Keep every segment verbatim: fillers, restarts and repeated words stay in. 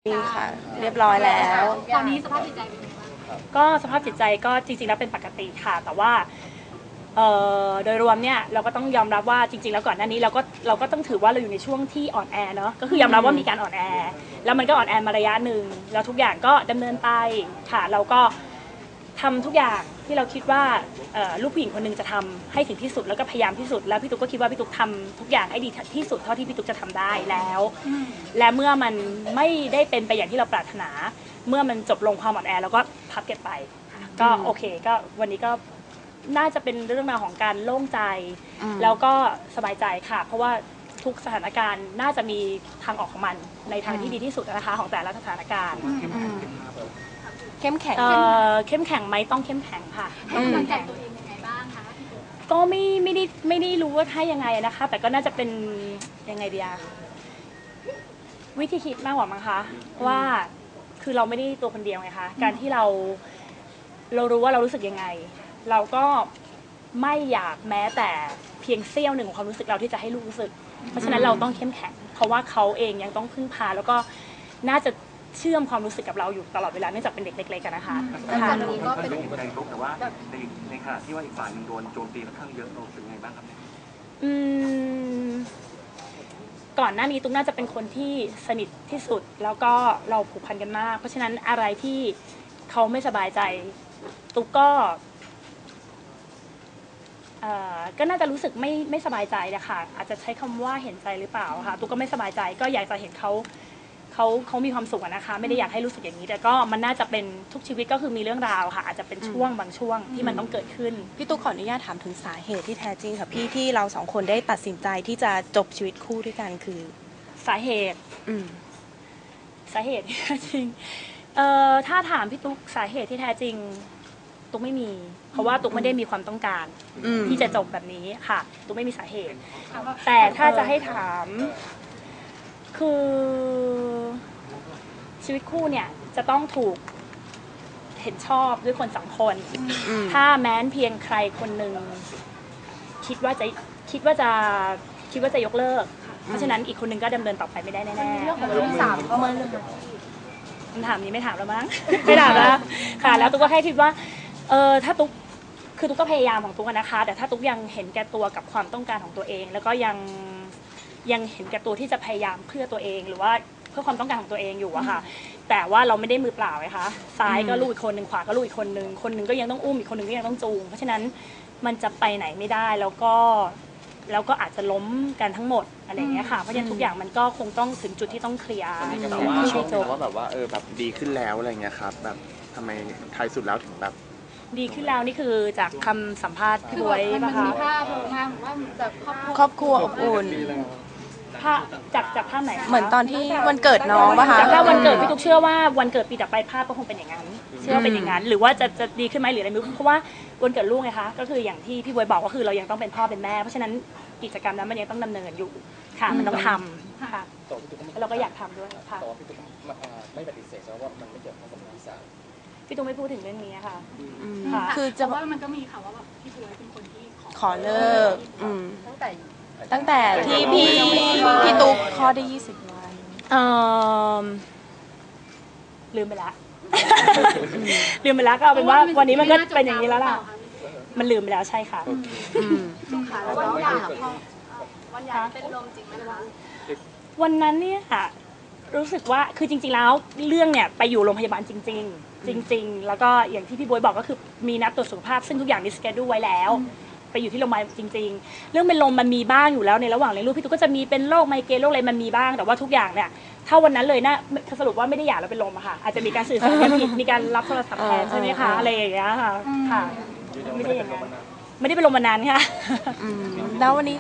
ค่ะเรียบร้อยแล้วตอนนี้สภาพจิตใจเป็นยังไงบ้างก็สภาพจิตใจก็จริงๆแล้วเป็นปกติค่ะแต่ว่าเอ่อโดยรวมเนี่ยเราก็ต้องยอมรับว่าจริงๆแล้วก่อนหน้านี้เราก็เราก็ต้องถือว่าเราอยู่ในช่วงที่อ่อนแอเนาะก็คือยอมรับว่ามีการอ่อนแอแล้วมันก็อ่อนแอมาระยะหนึ่งแล้วทุกอย่างก็ดำเนินไปค่ะเราก็ทำทุกอย่างที่เราคิดว่าลูกผู้หญิงคนนึงจะทำให้ถึงที่สุดแล้วก็พยายามที่สุดแล้วพี่ตุ๊กก็คิดว่าพี่ตุ๊กทำทุกอย่างให้ดีที่สุดเท่าที่พี่ตุ๊กจะทำได้แล้วและเมื่อมันไม่ได้เป็นไปอย่างที่เราปรารถนาเมื่อมันจบลงความอ่อนแอแล้วก็พับเก็บไปก็โอเคก็วันนี้ก็น่าจะเป็นเรื่องราวของการโล่งใจแล้วก็สบายใจค่ะเพราะว่าทุกสถานการณ์น่าจะมีทางออกของมันในทางที่ดีที่สุดนะคะของแต่ละสถานการณ์เข้มแข็งเข้มแข็งไหมต้องเข้มแข็งค่ะให้กำลังใจตัวเองยังไงบ้างคะก็ไม่ไม่ได้ไม่ได้รู้ว่าให้ยังไงนะคะแต่ก็น่าจะเป็นยังไงดีอะวิธีคิดมากกว่ามั้งคะว่าคือเราไม่ได้ตัวคนเดียวไงคะการที่เราเรารู้ว่าเรารู้สึกยังไงเราก็ไม่อยากแม้แต่เพียงเสี้ยวหนึ่งของความรู้สึกเราที่จะให้ลูกรู้สึกเพราะฉะนั้นเราต้องเข้มแข็งเพราะว่าเขาเองยังต้องพึ่งพาแล้วก็น่าจะเชื่อมความรู้สึกกับเราอยู่ตลอดเวลาเนื่องจากเป็นเด็กเล็กๆกันนะคะค่ะตอนนี้ก็เป็นใจลุกแต่ว่าในในขณะที่ว่าอีกฝ่ายหนึ่งโดนโจมตีค่อนข้างเยอะเราเป็นไงบ้างครับเนี่ยอืมก่อนหน้านี้ตุ๊กน่าจะเป็นคนที่สนิทที่สุดแล้วก็เราผูกพันกันมากเพราะฉะนั้นอะไรที่เขาไม่สบายใจตุ๊กก็เอ่อก็น่าจะรู้สึกไม่ไม่สบายใจนะคะอาจจะใช้คำว่าเห็นใจหรือเปล่าค่ะตุ๊กก็ไม่สบายใจก็อยากจะเห็นเขาเขาเขามีความสุขนะคะไม่ได้อยากให้รู้สึกอย่างนี้แต่ก็มันน่าจะเป็นทุกชีวิตก็คือมีเรื่องราวค่ะอาจจะเป็นช่วงบางช่วงที่มันต้องเกิดขึ้นพี่ตุ๊กขออนุญาตถามถึงสาเหตุที่แท้จริงค่ะพี่ที่เราสองคนได้ตัดสินใจที่จะจบชีวิตคู่ด้วยกันคือสาเหตุอืมสาเหตุที่แท้จริงเอ่อถ้าถามพี่ตุ๊กสาเหตุที่แท้จริงตุ๊กไม่มีเพราะว่าตุ๊กไม่ได้มีความต้องการที่จะจบแบบนี้ค่ะตุ๊กไม่มีสาเหตุแต่ถ้าจะให้ถามคือชีวิตคู่เนี่ยจะต้องถูกเห็นชอบด้วยคนสองคนถ้าแม้นเพียงใครคนหนึ่งคิดว่าจะคิดว่าจะคิดว่าจะยกเลิกเพราะฉะนั้นอีกคนนึงก็ดำเนินต่อไปไม่ได้แน่ๆเรื่องของเรื่องสามก็มาเรื่องคำถามนี้ไม่ถามแล้วมั้งไม่ถามแล้วค่ะแล้วตุ๊กก็แค่คิดว่าเออถ้าตุ๊กคือตุ๊กก็พยายามของตุ๊กนะคะแต่ถ้าตุ๊กยังเห็นแก่ตัวกับความต้องการของตัวเองแล้วก็ยังยังเห็นแก่ตัวที่จะพยายามเพื่อตัวเองหรือว่าเพื่อความต้องการของตัวเองอยู่อะค่ะแต่ว่าเราไม่ได้มือเปล่าไงคะซ้ายก็ลูกอีกคนหนึ่งขวาก็ลูกอีกคนหนึ่งคนหนึ่งก็ยังต้องอุ้มอีกคนหนึ่งก็ยังต้องจูงเพราะฉะนั้นมันจะไปไหนไม่ได้แล้วก็แล้วก็อาจจะล้มกันทั้งหมดอะไรอย่างเงี้ยค่ะเพราะฉะนั้นทุกอย่างมันก็คงต้องถึงจุดที่ต้องเคลียร์แต่ว่าชมว่าแบบว่าเออแบบดีขึ้นแล้วอะไรเงี้ยครับแบบทำไมท้ายสุดแล้วถึงแบบดีขึ้นแล้วนี่คือจากคำสัมภาษณ์พี่บวยป่ะคะมันมีภาพออกมาว่าแบบครอบครัวอบอุ่นภาพจากจากภาพไหนเหมือนตอนที่วันเกิดน้องป่ะคะจากภาพวันเกิดพี่ตุ๊กเชื่อว่าวันเกิดปีต่อไปภาพก็คงเป็นอย่างนั้นเชื่อว่าเป็นอย่างนั้นหรือว่าจะจะดีขึ้นไหมหรืออะไรไม่รู้เพราะว่าวันเกิดลูกไงคะก็คืออย่างที่พี่บวยบอกก็คือเรายังต้องเป็นพ่อเป็นแม่เพราะฉะนั้นกิจกรรมนั้นมันยังต้องดำเนินอยู่ค่ะมันต้องทำค่ะแล้วเราก็อยากทำด้วยค่ะแต่ว่าพี่ตุ๊กไม่ปฏิเสธว่ามันไม่เกี่ยวข้องกับมือสาวพี่ตุ๊กไม่พูดถึงเรื่องนี้ค่ะคือจะว่ามันก็มีค่ะว่าแบบพี่บวยเป็นคนที่ขอเลิกตั้งแต่ตั้งแต่ที่พี่พี่ตุ๊กคลอดได้ยี่สิบวันลืมไปละลืมไปแล้วก็เอาเป็นว่าวันนี้มันก็เป็นอย่างนี้แล้วล่ะมันลืมไปแล้วใช่ค่ะวันหย่าวันหย่าเป็นลมจริงไหมคะวันนั้นเนี่ยค่ะรู้สึกว่าคือจริงๆแล้วเรื่องเนี่ยไปอยู่โรงพยาบาลจริงๆจริงๆแล้วก็อย่างที่พี่บวยบอกก็คือมีนัดตรวจสุขภาพซึ่งทุกอย่างมีสเกดูไว้แล้วไปอยู่ที่โรงพยาบาลจริงๆเรื่องเป็นลมมันมีบ้างอยู่แล้วในระหว่างเลี้ยงลูกพี่ตุ๊กก็จะมีเป็นโรคไมเกรนโรคอะไรมันมีบ้างแต่ว่าทุกอย่างเนี่ยถ้าวันนั้นเลยนะสรุปว่าไม่ได้หย่าแล้วเป็นลมอะค่ะอาจจะมีการสื่อสารกันผิดมีการรับโทรศัพท์แทนใช่ไหมคะอะไรอย่างเงี้ยค่ะค่ะไม่ได้อย่างนั้นไม่ได้เป็นลมมานานค่ะแล้ววันนี้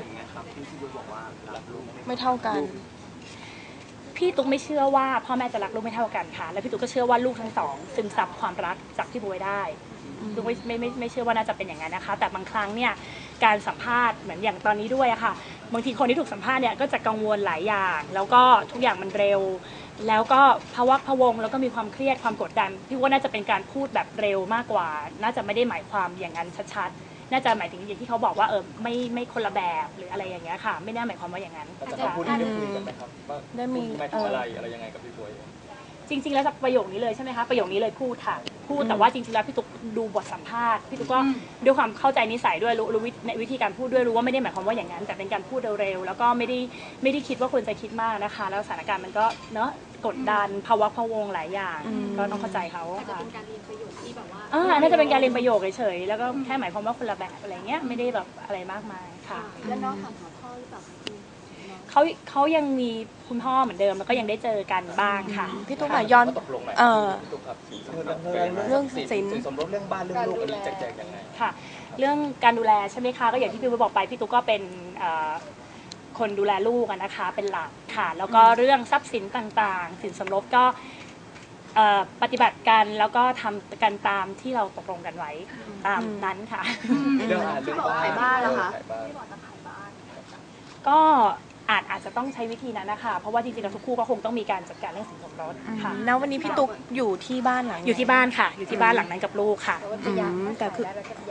ไม่เท่ากันพี่ตุ๊กไม่เชื่อว่าพ่อแม่จะรักลูกไม่เท่ากันค่ะแล้วพี่ตุ๊กก็เชื่อว่าลูกทั้งสองซึมซับความรักจากพี่บวยได้ตุ๊กไม่ไม่ไม่ไม่เชื่อว่าน่าจะเป็นอย่างนั้นนะคะแต่บางครั้งเนี่ยการสัมภาษณ์เหมือนอย่างตอนนี้ด้วยอะค่ะบางทีคนที่ถูกสัมภาษณ์เนี่ยก็จะกังวลหลายอย่างแล้วก็ทุกอย่างมันเร็วแล้วก็ภาวะพะวงแล้วก็มีความเครียดความกดดันพี่ว่าน่าจะเป็นการพูดแบบเร็วมากกว่าน่าจะไม่ได้หมายความอย่างนั้นชัดๆน่าจะหมายถึงอย่างที่เขาบอกว่าเออไม่ไม่คนละแบบหรืออะไรอย่างเงี้ยค่ะไม่น่าหมายความว่าอย่างนั้นจะพูดได้คุยกันไหมครับว่าได้มีอะไรอะไรยังไงกับพี่บวยจริงๆแล้วประโยคนี้เลยใช่ไหมคะประโยคนี้เลยพูดค่ะพูดแต่ว่าจริงๆแล้วพี่ตุ๊กดูบทสัมภาษณ์พี่ตุ๊กก็ด้วยความเข้าใจนิสัยด้วยรู้รู้ในวิธีการพูดด้วยรู้ว่าไม่ได้หมายความว่าอย่างนั้นแต่เป็นการพูดเร็วๆแล้วก็ไม่ได้ไม่ได้คิดว่าควรจะคิดมากนะคะแล้วสถานการณ์มันก็เนาะกดดันภาวะพะวงหลายอย่างก็ต้องเข้าใจเขาอาจจะค่ะเป็นการเรียนประโยคที่แบบว่าอ่าน่าจะเป็นการเรียนประโยคเฉยๆแล้วก็แค่หมายความว่าคนละแบบอะไรเงี้ยไม่ได้แบบอะไรมากมายค่ะแล้วน้องถามหาพ่อหรือเปล่าคะพี่เขาเขายังมีคุณพ่อเหมือนเดิมแล้วก็ยังได้เจอกันบ้างค่ะพี่ตุ๊กค่ะย้อนก็ตกลงไหมเออพี่ตุ๊กครับเรื่องสินสินสมรสเรื่องบ้านเรื่องลูกอันนี้แจกๆยังไงค่ะเรื่องการดูแลใช่ไหมคะก็อย่างที่พี่บอกไปพี่ตุ๊กก็เป็นเอ่อคนดูแลลูกอะนะคะเป็นหลักค่ะแล้วก็เรื่องทรัพย์สินต่างๆสินสมรสก็เอ่อปฏิบัติกันแล้วก็ทำกันตามที่เราตกลงกันไว้ตามนั้นค่ะเรื่องเรื่องบ้านขายบ้านเหรอคะขายบ้านก็อาจอาจจะต้องใช้วิธีนั้นนะคะเพราะว่าจริงๆแล้วทุกคู่ก็คงต้องมีการจัดการเรื่องสินสมรสค่ะณวันนี้พี่ตุ๊กอยู่ที่บ้านหลังไหนอยู่ที่บ้านค่ะ อยู่ที่บ้านหลังนั้นกับลูกค่ะอืมแต่คือ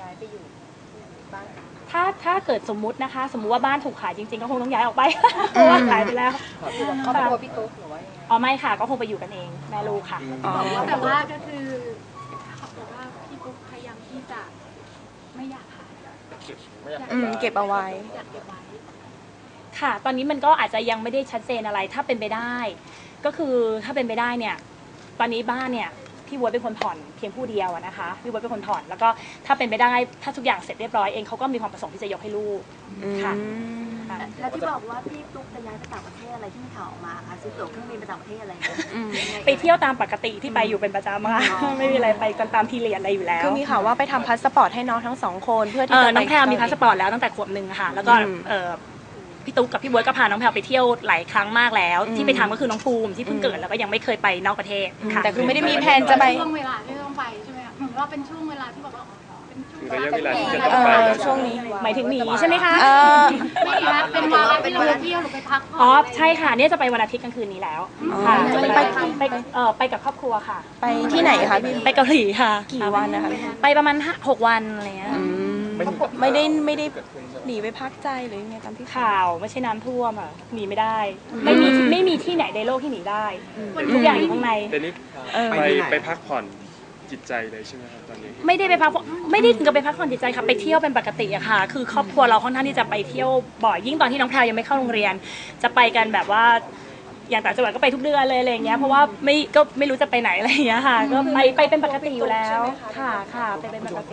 ถ้าถ้าเกิดสมมุตินะคะ สมมุติว่าบ้านถูกขายจริงๆก็คงต้องย้ายออกไป เพราะว่าขายไปแล้วครอบครัวพี่ตุ๊กหรือว่ายังไงอ๋อไม่ค่ะ ก็คงไปอยู่กันเองแม่ลูกค่ะอ๋อแต่ว่าก็คือเขาบอกว่าพี่ตุ๊กพยายามที่จะไม่อยากขายไม่อยากอืมเก็บเอาไว้อยากเก็บไว้ค่ะ ตอนนี้มันก็อาจจะยังไม่ได้ชัดเจนอะไรถ้าเป็นไปได้ ก็คือถ้าเป็นไปได้เนี่ยตอนนี้บ้านเนี่ยพี่บ๊วยเป็นคนผ่อนเพียงผู้เดียวอะนะคะพี่บ๊วยเป็นคนผ่อนแล้วก็ถ้าเป็นไปได้ถ้าทุกอย่างเสร็จเรียบร้อยเองเขาก็มีความประสงค์ที่จะยกให้ลูกค่ะ ค่ะแล้วที่บอกว่าพี่ตุ๊กจะย้ายไปต่างประเทศอะไรที่มีข่าวออกมาคะซื้อตั๋วเครื่องบินไปต่างประเทศอะไรอย่างเงี้ยอืมไปเที่ยวตามปกติที่ไปอยู่เป็นประจำค่ะ ไม่มีอะไรไปกันตามทีเรียนอะไรอยู่แล้วคือมีข่าวว่าไปทำพาสปอร์ตให้น้องทั้งสองคนเพื่อเอที่อจะน้องแพรวมีเกพาหสลีปอร์ตแล้วตั้งแต่ขวบหนึ่งค่ะแล้วก็อืมเออพี่ตุ๊กกับพี่บ๊วยก็พาน้องแพรวไปเที่ยวหลายครั้งมากแล้วอืมที่ไปทำก็คือน้องภูมิที่เพิ่งเกิดแล้วก็ยังไม่เคยไปนอกประเทศค่ะแต่คือไม่ได้มีแผนจะไปช่วงเวลาที่ต้องไปใช่ไหมคะเหมือนว่าเป็นช่วงเวลาที่บอกว่าเป็นช่วงระยะเวลาที่จะเอต้องไปอช่วงนี้หมายถึงหนีใช่ไหมคะเออไม่ดีนะเป็นวาระที่เราจะเที่ยวหรือไปพักผ่อนอ๋อใช่ค่ะเนี่ยจะไปวันอาทิตย์กลางคืนนี้แล้วอ๋อค่ะจะจะไปไปไปเออไปกับครอบครัวค่ะไปที่ไหนคะพี่ไปเกาหลีค่ะกี่วันนะคะไปประมาณห้าหกวันอะไรเงี้ยอืมไม่ได้ไม่ได้หนีไปพักใจหรือยังไงตามที่ข่าวข่าวไม่ใช่น้ำท่วมอ่ะหนีไม่ได้ ไม่มีไม่มีที่ไหนในโลกที่หนีได้ทุกอย่างอยู่ข้างในแต่นี่เออไปไปพักผ่อนจิตใจเลยใช่ไหมครับตอนนี้ไม่ได้ไปพักผ่อนไม่ได้ถึงกับไปพักผ่อนจิตใจค่ะไปเที่ยวเป็นปกติอะค่ะ คือครอบครัวเราค่อนข้างที่จะไปเที่ยวบ่อยยิ่งตอนที่น้องแพรวยังไม่เข้าโรงเรียน จะไปกันแบบว่าอย่างต่างจังหวัดก็ไปทุกเดือนเลยอะไรอย่างเงี้ยเพราะว่าไม่ก็ไม่รู้จะไปไหนอะไรอย่างเงี้ยค่ะ ก็ไปไปเป็นปกติอยู่แล้วค่ะค่ะไปเป็นปกติ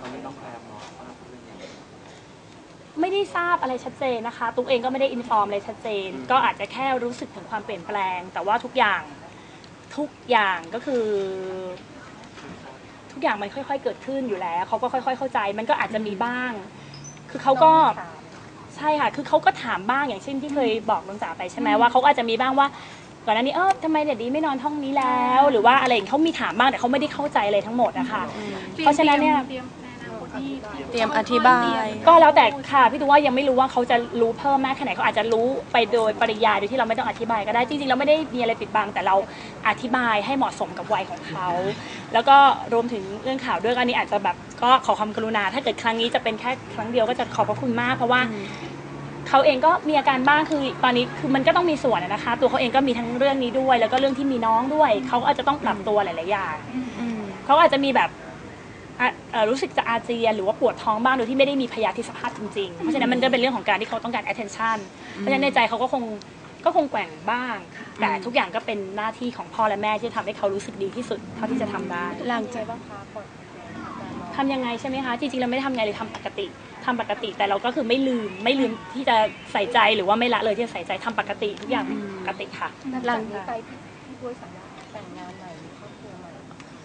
ไม่ได้ทราบอะไรชัดเจนนะคะตุ๊กเองก็ไม่ได้อินฟอร์มอะไรชัดเจน ก็อาจจะแค่รู้สึกถึงความเปลี่ยนแปลง แต่ว่าทุกอย่างทุกอย่างก็คือ ทุกอย่างมันค่อยๆเกิดขึ้นอยู่แล้วเขาก็ค่อยๆเข้าใจมันก็อาจจะมีบ้าง คือเขาก็ใช่ค่ะคือเขาก็ถามบ้างอย่างเช่นที่เคยบอกน้องจ๋าไปใช่ไหมว่าเขาก็อาจจะมีบ้างว่าก่อนหน้านี้เออทำไมเด็ดดีไม่นอนห้องนี้แล้ว หรือว่าอะไรอย่างเขามีถามบ้างแต่เขาไม่ได้เข้าใจเลยทั้งหมดนะคะเพราะฉะนั้นเนี่ยเตรียมในอนาคตที่เตรียมอธิบายก็แล้วแต่ค่ะพี่ตูว่ายังไม่รู้ว่าเขาจะรู้เพิ่มมากแค่ไหนเขาอาจจะรู้ไปโดยปริยายโดยที่เราไม่ต้องอธิบายก็ได้จริงๆเราไม่ได้มีอะไรปิดบังแต่เราอธิบายให้เหมาะสมกับวัยของเขาแล้วก็รวมถึงเรื่องข่าวด้วยอันนี้อาจจะแบบก็ขอความกรุณาถ้าเกิดครั้งนี้จะเป็นแค่ครั้งเดียวก็จะขอบพระคุณมากเพราะว่าเขาเองก็มีอาการบ้างคือตอนนี้คือมันก็ต้องมีส่วนนะคะ ตัวเขาเองก็มีทั้งเรื่องนี้ด้วย แล้วก็เรื่องที่มีน้องด้วยเขาอาจจะต้องปรับตัวหลายๆอย่างอืมเขาอาจจะมีแบบอ่ะเอ่อรู้สึกจะอาเจียนหรือว่าปวดท้องบ้างโดยที่ไม่ได้มีพยาธิสภาพจริงๆ เพราะฉะนั้นมันก็เป็นเรื่องของการที่เขาต้องการ attention เพราะฉะนั้นในใจเขาก็คงก็คงแกว่งบ้าง แต่ทุกอย่างก็เป็นหน้าที่ของพ่อและแม่ที่ทำให้เขารู้สึกดีที่สุดเท่าที่จะทำได้หลังจากทำยังไงใช่ไหมคะจริงๆเราไม่ได้ทำไงเลยทำปกติทำปกติแต่เราก็คือไม่ลืมไม่ลืมที่จะใส่ใจหรือว่าไม่ละเลยที่จะใส่ใจทำปกติทุกอย่างปกติค่ะหลังไปพี่พี่บ๊วยสัญญาแต่งงานใหม่มีครอบครัวใหม่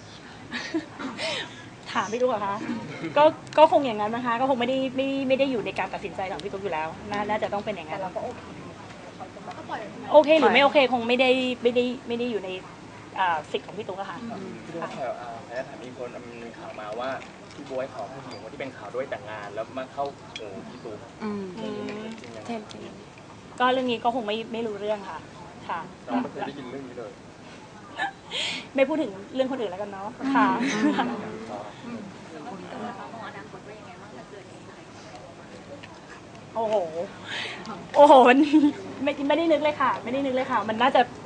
ถามพี่ตุ๊กเหรอคะก็ก็คงอย่างนั้นนะคะ ก็คงไม่ได้ไม่ไม่ได้อยู่ในการตัดสินใจของพี่ตุ๊กอยู่แล้วน่าน่าจะต้องเป็นอย่างนั้นเราก็โอเคก็ปล่อยโอเคหรือไม่โอเคคงไม่ได้ไม่ได้ไม่ได้อยู่ในอ่าสิทธิ์ของพี่ตุ๊กอะค่ะพี่ตุ๊กแถวอ่าพยาถามมีคนมีข่าวมาว่าพี่บ๊วยขอผู้หญิงคนที่เป็นข่าวด้วยแต่งงานแล้วมาเข้าหูพี่ตุ๊กอืมจริงยังไงเทมจริงก็เรื่องนี้ก็คงไม่ไม่รู้เรื่องค่ะค่ะน้องไม่เคยได้ยินเรื่องนี้เลยไม่พูดถึงเรื่องคนอื่นแล้วกันเนาะค่ะโอ้โหโอ้โหมันไม่ไม่ได้นึกเลยค่ะ ไม่ได้นึกเลยค่ะ มันน่าจะ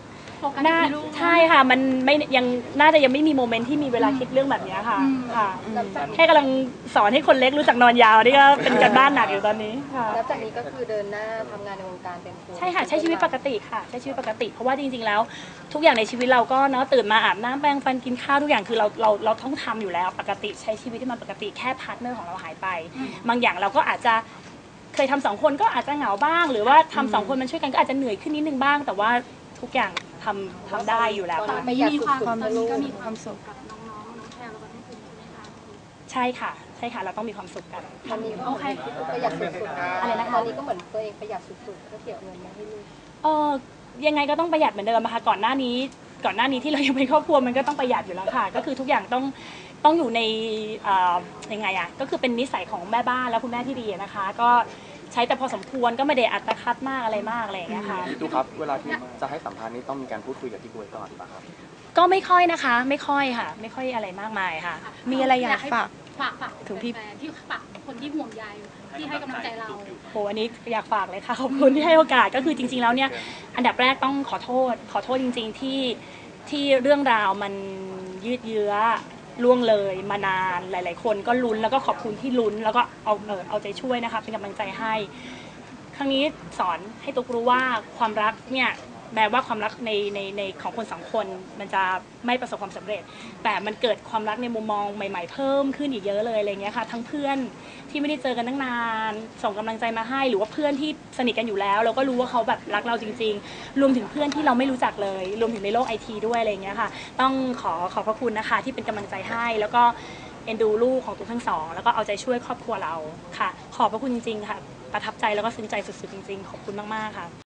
กัสน่าที่ลูกใช่ค่ะมันไม่ยังน่าจะยังไม่มีโมเมนต์ที่มีเวลาคิดเรื่องแบบนี้ค่ะอืมค่ะแค่กำลังสอนให้คนเล็กรู้จักนอนยาวนี่ก็เป็นการบ้านหนักอยู่ตอนนี้ค่ะแล้วจากนี้ก็คือเดินหน้าทำงานในวงการเต็มตัวใช่ค่ะใช้ชีวิตปกติค่ะใช้ชีวิตปกติเพราะว่าจริงๆแล้ว ทุกอย่างในชีวิตเราก็เนาะตื่นมาอาบน้ำแปรงฟันกินข้าวทุกอย่างคือเราเราเราต้องทำอยู่แล้วปกติใช้ชีวิตที่มันปกติแค่พาร์ทเนอร์ของเราหายไป บางอย่างเราก็อาจจะเคยทำสองคนก็อาจจะเหงาบ้าง หรือว่าทำสองคนมันช่วยกันก็อาจจะเหนื่อยขึ้นนิดนึงบ้าง แต่ว่าทุกอย่างทำทำได้อยู่แล้วค่ะตอนนี้มีความความตอนนี้ก็มีคความวามสุสุขขกับน้องๆน้องแพรแล้วก็น้องคุณใช่ไหมคะใช่ค่ะใช่ค่ะเราต้องมีความสุขกันตอนนี้ก็โอเคประหยัดสุดๆอะไรนะคะตอนนี้ก็เหมือนตัวเองประหยัดสุดๆก็เก็บเงินมาให้ลูกเออยังไงก็ต้องประหยัดเหมือนเดิมนะคะก่อนหน้านี้ก่อนหน้านี้ที่เรายังเป็นครอบครัวมันก็ต้องประหยัดอยู่แล้วค่ะ ก็คือทุกอย่างต้องต้องอยู่ในเอ่อยังไงอ่ะก็คือเป็นนิสัยของแม่บ้านแล้วคุณแม่ที่ดีนะคะ ก็ใช้แต่พอสมควรก็ไม่ได้อัตคัดมากอะไรมากอะไรอย่างเงี้ยค่ะพี่ตุ๊กครับเวลาที่จะให้สัมภาษณ์นี่ต้องมีการพูดคุยกับพี่บวยก่อนป่ะครับก็ไม่ค่อยนะคะ ไม่ค่อยค่ะ ไม่ค่อยอะไรมากมายค่ะมีอะไรอยากฝากฝากฝากถึงพี่แฟนๆที่ฝากคนที่ห่วงใยที่ให้กำลังใจเราโหอันนี้อยากฝากเลยค่ะขอบคุณที่ให้โอกาสก็คือจริงๆแล้วเนี่ยอันดับแรกต้องขอโทษ ขอโทษจริง ๆที่ที่เรื่องราวมันยืดเยื้อล่วงเลยมานานหลาย ๆ คนก็ลุ้นแล้วก็ขอบคุณที่ลุ้นแล้วก็เอาเออเอาใจช่วยนะคะเป็นกำลังใจให้ ครั้งนี้สอนให้ตุ๊กรู้ว่าความรักเนี่ยแม้ว่าความรักในในในของคนสองคนมันจะไม่ประสบความสำเร็จ แต่มันเกิดความรักในมุมมองใหม่ๆเพิ่มขึ้นอีกเยอะเลยอะไรเงี้ยค่ะทั้งเพื่อนที่ไม่ได้เจอกันตั้งนานส่งกำลังใจมาให้หรือว่าเพื่อนที่สนิทกันอยู่แล้วเราก็รู้ว่าเขาแบบรักเราจริงๆ รวมถึงเพื่อนที่เราไม่รู้จักเลย รวมถึงในโลกไอทีด้วยอะไรเงี้ยค่ะต้องขอขอบพระคุณนะคะที่เป็นกำลังใจให้แล้วก็เอ็นดูลูกของตุ๊กทั้งสองแล้วก็เอาใจช่วยครอบครัวเราค่ะขอบพระคุณจริงๆค่ะประทับใจแล้วก็ซึ้งใจสุดๆจริงๆขอบคุณมากๆค่ะ